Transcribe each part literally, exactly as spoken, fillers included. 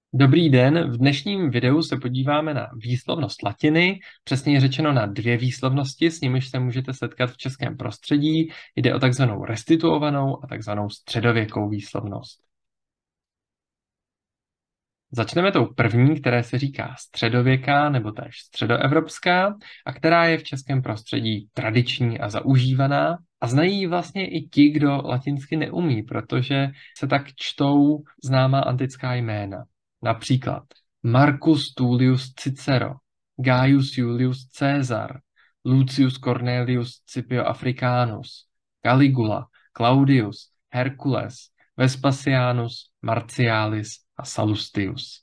Dobrý den, v dnešním videu se podíváme na výslovnost latiny, přesněji řečeno na dvě výslovnosti, s nimiž se můžete setkat v českém prostředí. Jde o takzvanou restituovanou a takzvanou středověkou výslovnost. Začneme tou první, které se říká středověká nebo též středoevropská a která je v českém prostředí tradiční a zaužívaná a znají ji vlastně i ti, kdo latinsky neumí, protože se tak čtou známá antická jména. Například Marcus Tullius Cicero, Gaius Julius Caesar, Lucius Cornelius Scipio Africanus, Caligula, Claudius, Hercules, Vespasianus, Martialis a Sallustius.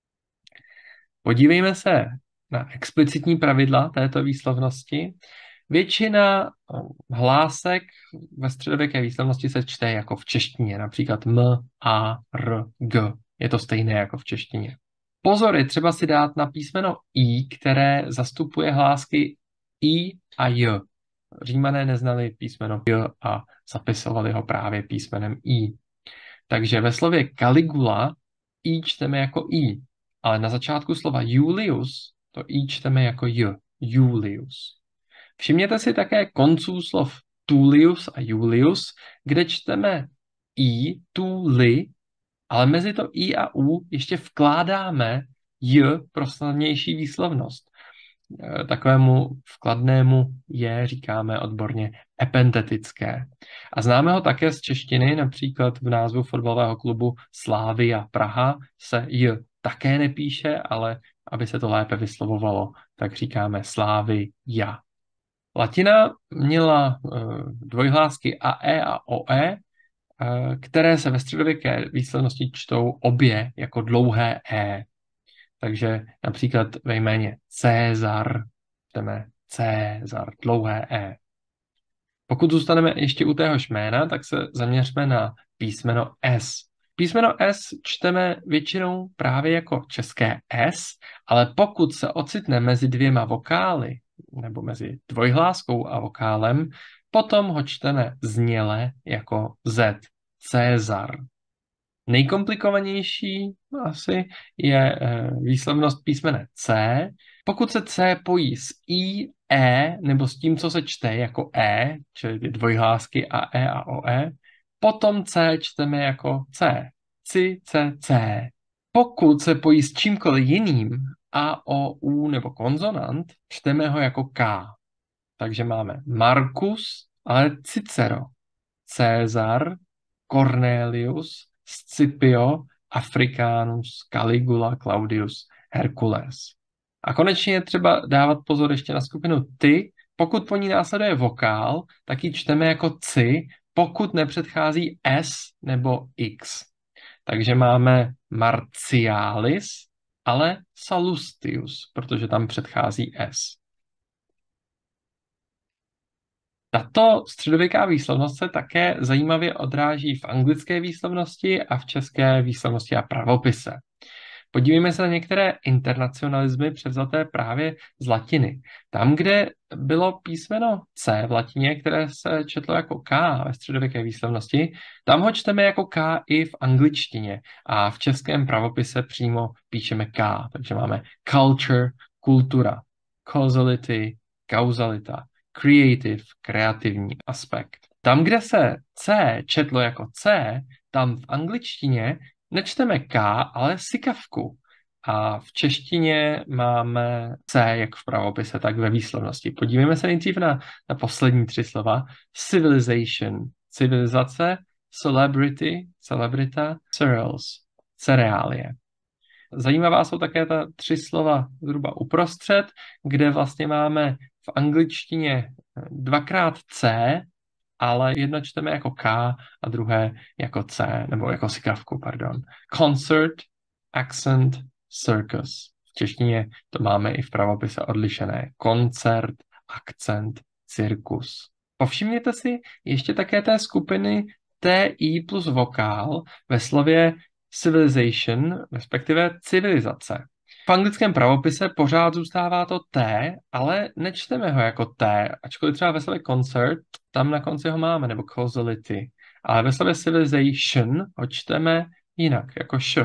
Podívejme se na explicitní pravidla této výslovnosti. Většina hlásek ve středověké výslovnosti se čte jako v češtině, například m, a, r, g. Je to stejné jako v češtině. Pozor, je třeba si dát na písmeno i, které zastupuje hlásky i a j. Římané neznali písmeno j a zapisovali ho právě písmenem i. Takže ve slově Caligula i čteme jako i, ale na začátku slova Julius to i čteme jako j. Julius. Všimněte si také konců slov Tullius a Julius, kde čteme i, tu, li, ale mezi to i a u ještě vkládáme j pro snadnější výslovnost. Takovému vkladnému je říkáme odborně epentetické. A známe ho také z češtiny, například v názvu fotbalového klubu Slavia Praha se j také nepíše, ale aby se to lépe vyslovovalo, tak říkáme Slavia. Latina měla dvojhlásky ae a oe, které se ve středověké výslovnosti čtou obě jako dlouhé e. Takže například ve jméně Cezar čteme Cezar, dlouhé e. Pokud zůstaneme ještě u téhož jména, tak se zaměřme na písmeno S. Písmeno S čteme většinou právě jako české S, ale pokud se ocitne mezi dvěma vokály, nebo mezi dvojhláskou a vokálem, potom ho čteme zněle jako Z. Cezar. Nejkomplikovanější asi je výslovnost písmene C. Pokud se C pojí s I, E, nebo s tím, co se čte jako E, čili ty dvojhlásky a E a O E, potom C čteme jako C. Ci, C, C. Pokud se pojí s čímkoliv jiným, A, O, U nebo konzonant, čteme ho jako K. Takže máme Marcus, ale Cicero, Cezar, Cornelius, Scipio, Africanus, Caligula, Claudius, Hercules. A konečně je třeba dávat pozor ještě na skupinu ty. Pokud po ní následuje vokál, tak ji čteme jako ci, pokud nepředchází s nebo x. Takže máme Martialis, ale Sallustius, protože tam předchází s. Tato středověká výslovnost se také zajímavě odráží v anglické výslovnosti a v české výslovnosti a pravopise. Podívejme se na některé internacionalismy převzaté právě z latiny. Tam, kde bylo písmeno C v latině, které se četlo jako K ve středověké výslovnosti, tam ho čteme jako K i v angličtině a v českém pravopise přímo píšeme K. Takže máme culture, kultura, causality, kauzalita, creative, kreativní aspekt. Tam, kde se C četlo jako C, tam v angličtině nečteme K, ale sykavku. A v češtině máme C jak v pravopise, tak ve výslovnosti. Podívejme se nejdřív na, na poslední tři slova. Civilization, civilizace, celebrity, celebrita, cereals, cereálie. Zajímavá jsou také ta tři slova zhruba uprostřed, kde vlastně máme v angličtině dvakrát C, ale jedno čteme jako K a druhé jako C, nebo jako sykavku, pardon. Concert, accent, circus. V češtině to máme i v pravopise odlišené. Koncert, akcent, cirkus. Povšimněte si ještě také té skupiny T I plus vokál ve slově civilization, respektive civilizace. V anglickém pravopise pořád zůstává to T, ale nečteme ho jako T, ačkoliv třeba ve slově concert, tam na konci ho máme, nebo causality. Ale ve slově civilization ho čteme jinak, jako š.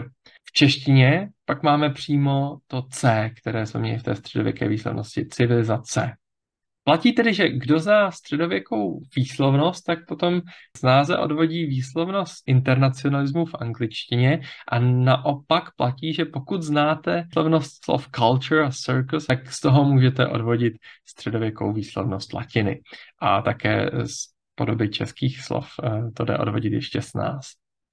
V češtině pak máme přímo to C, které jsme měli v té středověké výslovnosti, civilizace. Platí tedy, že kdo zná středověkou výslovnost, tak potom snáze odvodí výslovnost internacionalismu v angličtině a naopak platí, že pokud znáte výslovnost slov culture a circus, tak z toho můžete odvodit středověkou výslovnost latiny. A také z podoby českých slov to jde odvodit ještě s nás.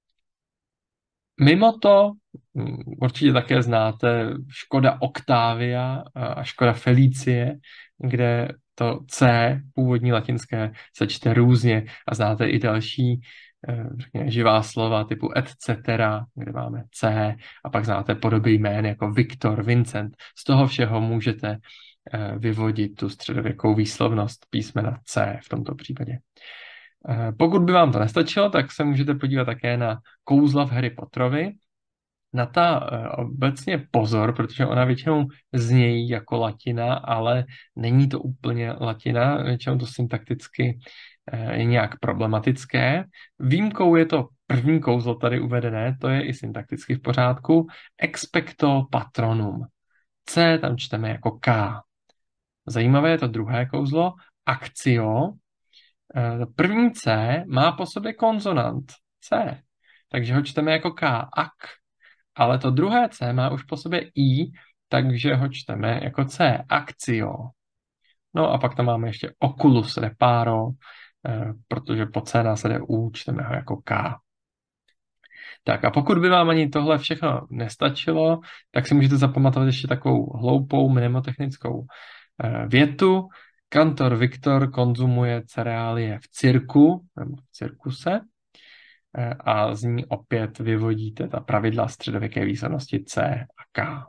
Mimo to určitě také znáte Škoda Octavia a Škoda Felicie, kde to C, původní latinské, se čte různě a znáte i další řekněme, živá slova typu et cetera, kde máme C a pak znáte podoby jmén jako Viktor, Vincent. Z toho všeho můžete vyvodit tu středověkou výslovnost písmena C v tomto případě. Pokud by vám to nestačilo, tak se můžete podívat také na kouzla v Harry Potterovi. Na ta obecně pozor, protože ona většinou znějí jako latina, ale není to úplně latina, většinou to syntakticky je nějak problematické. Výjimkou je to první kouzlo tady uvedené, to je i syntakticky v pořádku, expecto patronum. C tam čteme jako K. Zajímavé je to druhé kouzlo, actio. První C má po sobě konzonant C, takže ho čteme jako K, ak. Ale to druhé C má už po sobě I, takže ho čteme jako C, actio. No a pak tam máme ještě oculus reparo, protože po C následuje U, čteme ho jako K. Tak a pokud by vám ani tohle všechno nestačilo, tak si můžete zapamatovat ještě takovou hloupou mnemotechnickou větu. Kantor Viktor konzumuje cereálie v cirku, nebo v cirkuse, a z ní opět vyvodíte ta pravidla středověké výslovnosti C a K.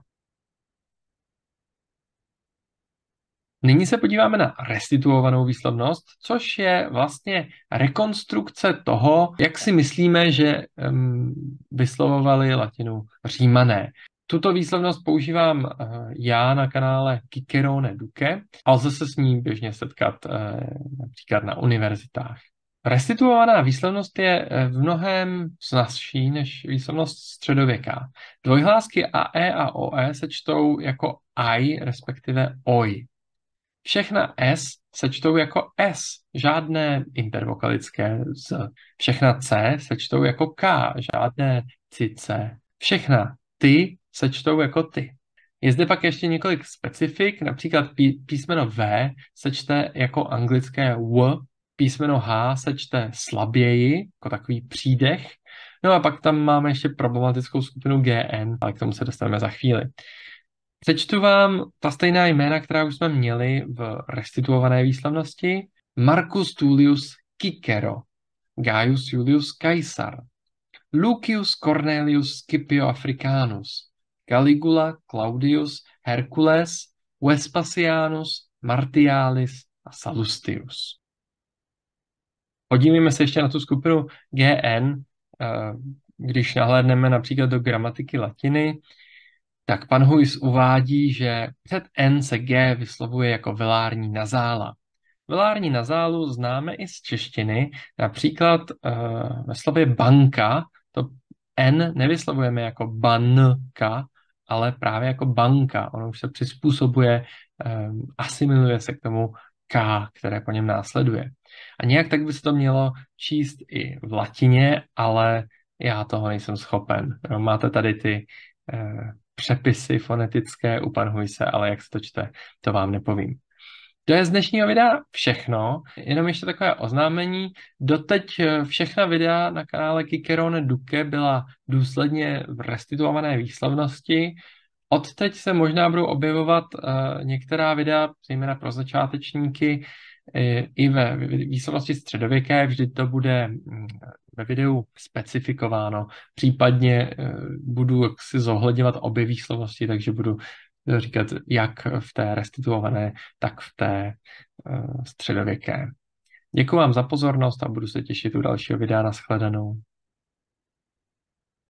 Nyní se podíváme na restituovanou výslovnost, což je vlastně rekonstrukce toho, jak si myslíme, že um, vyslovovali latinu Římané. Tuto výslovnost používám uh, já na kanále Cicerone Duce a lze se s ní běžně setkat uh, například na univerzitách. Restituovaná výslovnost je v mnohem snazší než výslovnost středověká. Dvojhlásky a e a oe se čtou jako aj, respektive oj. Všechna s se čtou jako s, žádné intervokalické z. Všechna c se čtou jako k, žádné cice. Všechna ty se čtou jako ty. Je zde pak ještě několik specifik, například pí, písmeno V se čte jako anglické w, písmeno H se čte slaběji, jako takový přídech. No a pak tam máme ještě problematickou skupinu G N, ale k tomu se dostaneme za chvíli. Přečtu vám ta stejná jména, která už jsme měli v restituované výslovnosti. Marcus Tullius Cicero, Gaius Julius Caesar, Lucius Cornelius Scipio Africanus, Caligula Claudius Hercules, Vespasianus Martialis a Sallustius. Podívejme se ještě na tu skupinu G N, když nahlédneme například do gramatiky latiny, tak pan Huys uvádí, že před N se G vyslovuje jako velární nazála. Velární nazálu známe i z češtiny, například uh, ve slově banka, to N nevyslovujeme jako banka, ale právě jako banka. Ono už se přizpůsobuje, um, asimiluje se k tomu K, které po něm následuje. A nějak tak by se to mělo číst i v latině, ale já toho nejsem schopen. Máte tady ty uh, přepisy fonetické u pan Huyse, ale jak se to čte, to vám nepovím. To je z dnešního videa všechno, jenom ještě takové oznámení. Doteď všechna videa na kanále Cicerone Duce byla důsledně v restituované výslovnosti. Odteď se možná budou objevovat uh, některá videa, zejména pro začátečníky, i ve výslovnosti středověké, vždy to bude ve videu specifikováno. Případně budu si zohledňovat obě výslovnosti, takže budu říkat jak v té restituované, tak v té středověké. Děkuji vám za pozornost a budu se těšit u dalšího videa. Nashledanou.